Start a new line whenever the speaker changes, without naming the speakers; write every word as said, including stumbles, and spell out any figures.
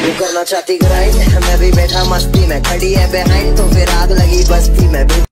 वो करना चाहती ग्राइंड, मैं भी बैठा मस्ती में, खड़ी है बिहाइंड तो फिर आग लगी बस्ती में।